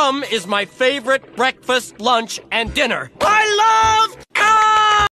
Cum is my favorite breakfast, lunch, and dinner. I love